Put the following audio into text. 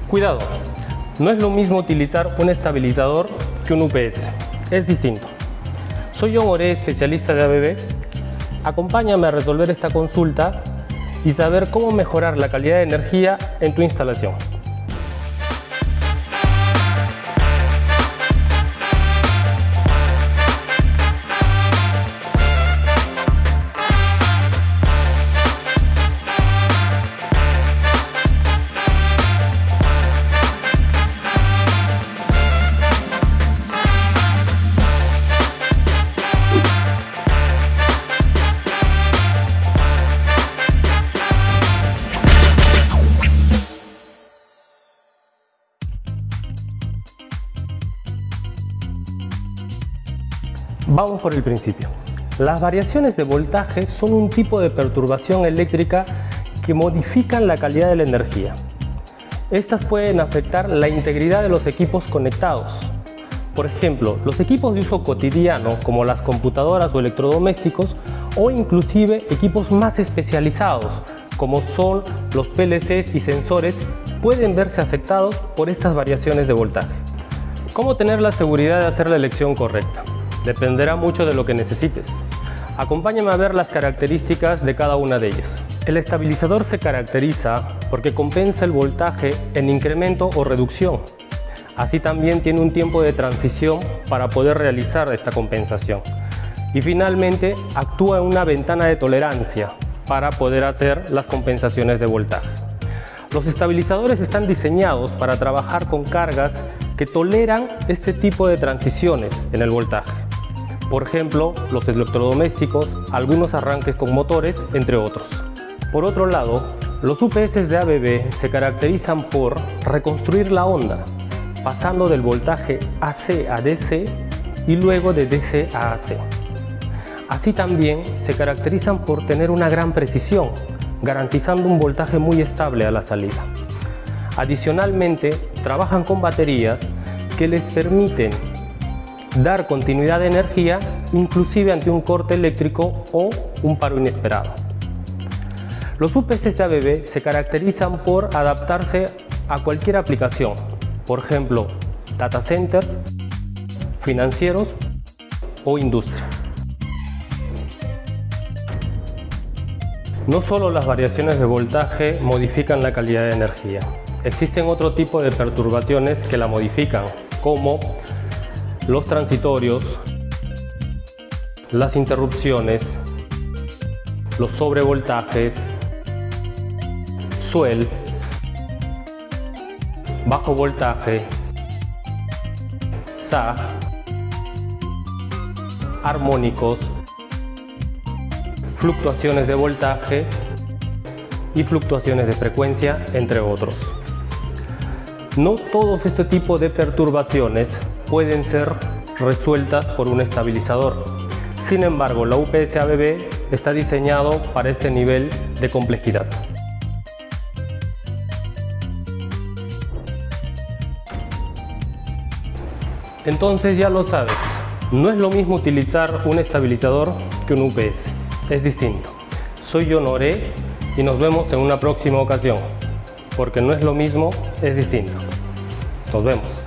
Cuidado, no es lo mismo utilizar un estabilizador que un UPS, es distinto. Soy John Oré, especialista de ABB. Acompáñame a resolver esta consulta y saber cómo mejorar la calidad de energía en tu instalación. Vamos por el principio. Las variaciones de voltaje son un tipo de perturbación eléctrica que modifican la calidad de la energía. Estas pueden afectar la integridad de los equipos conectados. Por ejemplo, los equipos de uso cotidiano, como las computadoras o electrodomésticos, o inclusive equipos más especializados, como son los PLCs y sensores, pueden verse afectados por estas variaciones de voltaje. ¿Cómo tener la seguridad de hacer la elección correcta? Dependerá mucho de lo que necesites. Acompáñame a ver las características de cada una de ellas. El estabilizador se caracteriza porque compensa el voltaje en incremento o reducción. Así también tiene un tiempo de transición para poder realizar esta compensación. Y finalmente actúa en una ventana de tolerancia para poder hacer las compensaciones de voltaje. Los estabilizadores están diseñados para trabajar con cargas que toleran este tipo de transiciones en el voltaje. Por ejemplo, los electrodomésticos, algunos arranques con motores, entre otros. Por otro lado, los UPS de ABB se caracterizan por reconstruir la onda, pasando del voltaje AC a DC y luego de DC a AC. Así también se caracterizan por tener una gran precisión, garantizando un voltaje muy estable a la salida. Adicionalmente, trabajan con baterías que les permiten dar continuidad de energía, inclusive ante un corte eléctrico o un paro inesperado. Los UPS de ABB se caracterizan por adaptarse a cualquier aplicación, por ejemplo, data centers, financieros o industria. No solo las variaciones de voltaje modifican la calidad de energía, existen otro tipo de perturbaciones que la modifican, como los transitorios, las interrupciones, los sobrevoltajes, swell, bajo voltaje, sag, armónicos, fluctuaciones de voltaje y fluctuaciones de frecuencia, entre otros. No todos este tipo de perturbaciones pueden ser resueltas por un estabilizador. Sin embargo, la UPS ABB está diseñado para este nivel de complejidad. Entonces ya lo sabes, no es lo mismo utilizar un estabilizador que un UPS, es distinto. Soy John Oré y nos vemos en una próxima ocasión, porque no es lo mismo, es distinto. Nos vemos.